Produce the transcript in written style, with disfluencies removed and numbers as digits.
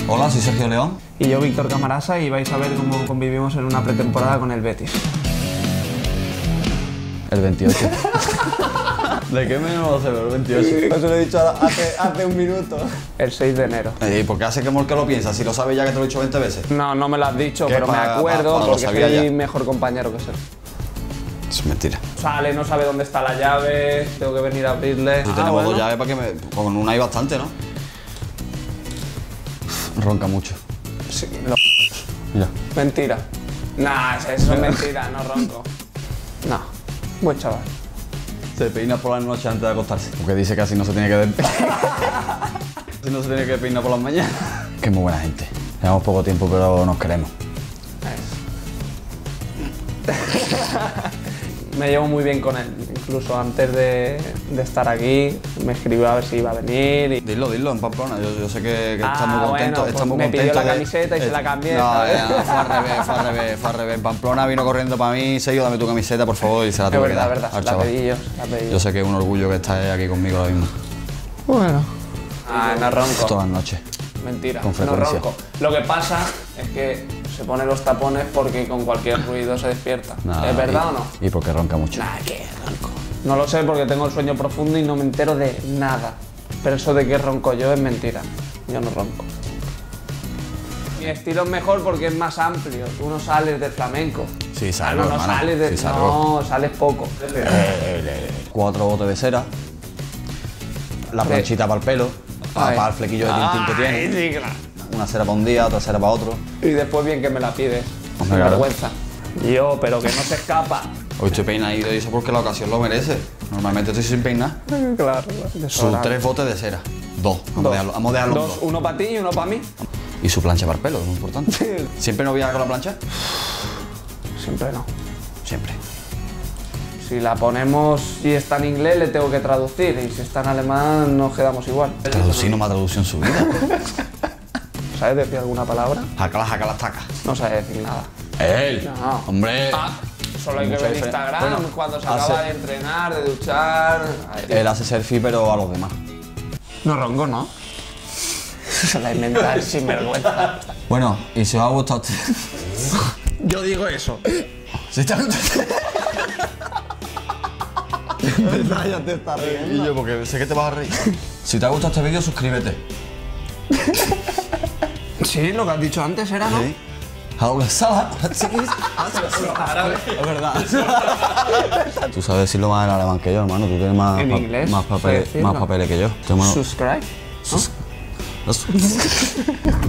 Hola, soy Sergio León. Y yo, Víctor Camarasa, y vais a ver cómo convivimos en una pretemporada con el Betis. El 28. ¿De qué menos lo sé, pero el 28? Eso lo he dicho hace un minuto. El 6 de enero. ¿Y por qué hace que lo piensa? Si lo sabes ya que te lo he dicho 20 veces. No, no me lo has dicho, pero me acuerdo porque soy mi mejor compañero que sé. Es mentira. Sale, no sabe dónde está la llave, tengo que venir a abrirle. Si tenemos dos llaves para que me... Con una hay bastante, ¿no? Ronca mucho. Sí, Mira. Mentira. Nah, eso es mentira, no ronco. No, buen chaval. Se peina por las noches antes de acostarse. Porque dice que así no se tiene que... Así no se tiene que peinar por las mañanas. Que es muy buena gente. Llevamos poco tiempo, pero nos queremos. Me llevo muy bien con él, incluso antes de estar aquí me escribió a ver si iba a venir. Y... Dilo en Pamplona, yo sé que está muy contento. Bueno, está muy me contento pidió la camiseta y se la cambié. No, fue al revés. En Pamplona vino corriendo para mí, Sergio, dame tu camiseta, por favor, y se la tuve que dar. Verdad, la pedí yo. Yo sé que es un orgullo que estés aquí conmigo ahora mismo. Bueno. No ronco. Todas las noches. Mentira, con frecuencia. No ronco. Lo que pasa es que se pone los tapones porque con cualquier ruido se despierta. Nah, ¿Es verdad o no? Y porque ronca mucho. Nah, que ronco. No lo sé porque tengo el sueño profundo y no me entero de nada. Pero eso de que ronco yo es mentira. Yo no ronco. Mi estilo es mejor porque es más amplio. Tú no sales del flamenco. Sí, salgo, no hermano. sales de... Sí, salgo. No, sales poco. 4 botes de cera. La planchita para el pelo. Para el flequillo de tintín que tiene. Sí, claro. Una cera para un día, otra cera para otro. Y después bien que me la pides. Sin Claro. vergüenza. Yo, pero que no se escapa. Hoy estoy peinadito y eso porque la ocasión lo merece. Normalmente estoy sin peinar. Claro. Sus 3 botes de cera. 2. Vamos a dejarlo Dos, uno para ti y uno para mí. Y su plancha para el pelo, es muy importante. ¿Siempre no viaja con la plancha? Siempre no. Siempre. Si la ponemos y está en inglés, le tengo que traducir. Y si está en alemán, nos quedamos igual. Traducir no me ha traducido en su vida. ¿Sabes decir alguna palabra? Jaca las tacas. No sabes decir nada. ¡Él! No. ¡Hombre! Solo hay que ver Instagram, bueno, cuando se acaba de entrenar, de duchar... Él hace selfie, pero a los demás. No ronco, ¿no? Se la inventa el sinvergüenza. Bueno, y si os ha gustado... Yo digo eso. ¿Si te ha gustado? Ya te estás riendo. Y yo, porque sé que te vas a reír. Si te ha gustado este vídeo, suscríbete. Sí, lo que has dicho antes era, ¿no? Sí. Es verdad. Tú sabes decirlo más en alemán que yo, hermano. Tú tienes más, En inglés, más papeles que yo. Subscribe. ¿No?